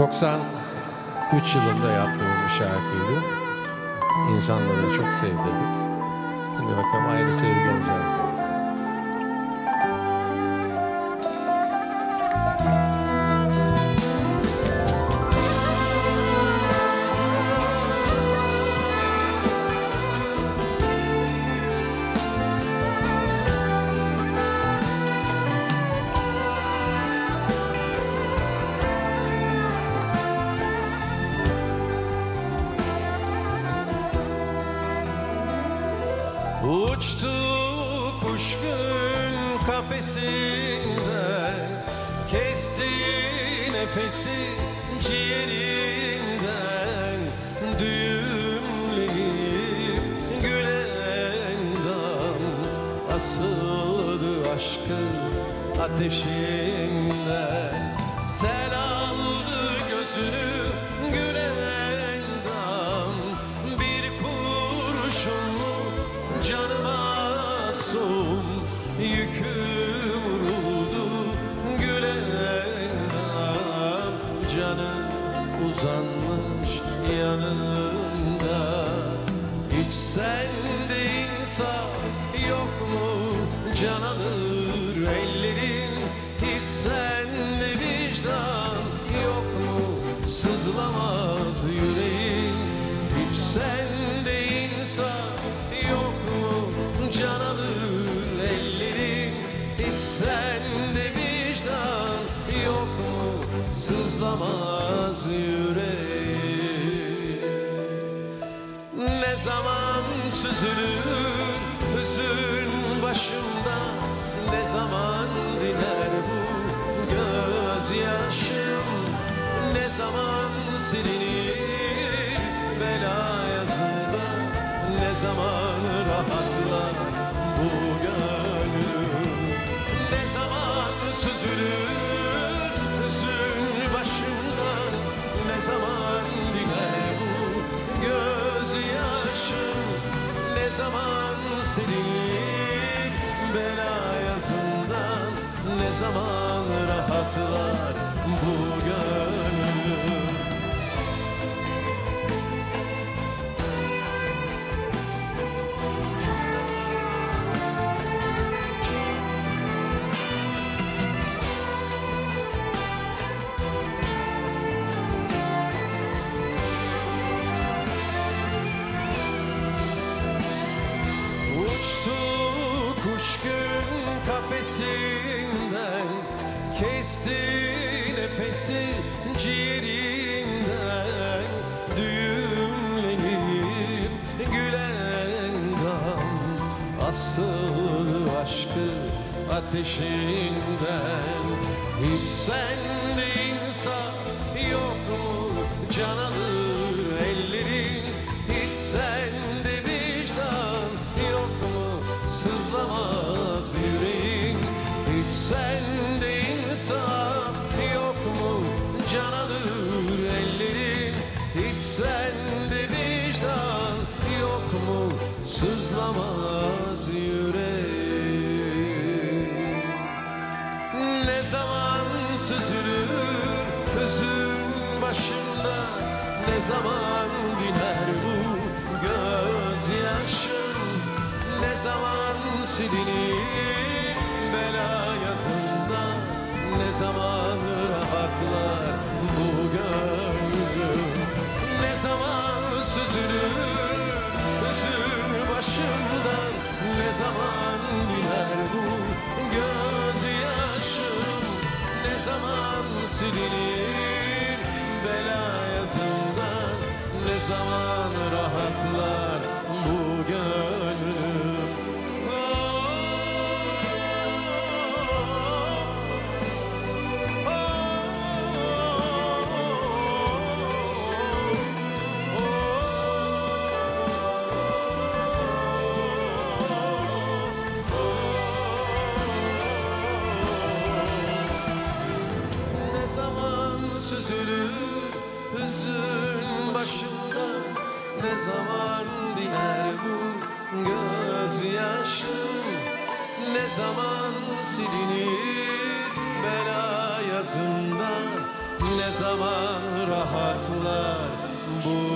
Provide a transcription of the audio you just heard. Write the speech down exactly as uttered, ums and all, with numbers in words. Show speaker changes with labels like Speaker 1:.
Speaker 1: doksan üç yılında yaptığımız bir şarkıydı. İnsanları çok sevdirdik. Şimdi bakalım ayrı sevgi alacağız.
Speaker 2: Uçtu kuş gün kafesinden, kesti nefesi ciğerinden, düğümleyip gülen dam asıldı aşkın ateşinden. Sel aldı gözünü gülen dam, bir kurşunlu canı masum yükü vuruldu gülen dam. Canı uzanmış yanında, hiç sende insaf yok mu can alır ellerin, hiç sende vicdan yok mu sızlamaz yüreğin, hiç sende insaf yok mu can alır ellerin, hiç sende vicdan yok mu sızlamaz yüreğin. Ne zaman süzülür hüzün başımda, ne zaman diner bu gözyaşım, ne zaman silinir bela yazında, ne zaman rahatlar bu gönlüm, ne zaman süzülür hüzün başımdan, ne zaman diner bu gözyaşım, ne zaman silinir bela yazından, ne zaman rahatlar bu gönlüm. Uçtu kuş gün kafesinden, kesti nefesi ciğerinden, düğümlenip gülen dam asılı aşkı ateşinden. Hiç sende insaf yok mu can alır ellerin, hiç sende vicdan yok mu sızlamaz yüreğin, hiç sende insaf yok mu can alır ellerin, hiç sende vicdan yok mu sızlamaz yüreğin. Ne zaman süzülür hüzün başımda, ne zaman diner bu gözyaşım, ne zaman silinir bela yazında, ne zaman rahatlar bu gönlüm, ne zaman süzülür hüzün başımdan, ne zaman diner bu gözyaşım, ne zaman silinir bela yazından, ne zaman rahatlar bu gönlüm. Ne zaman süzülür hüzün başımdan, ne zaman diner bu gözyaşım, ne zaman silinir bela yazından, ne zaman yıllar bu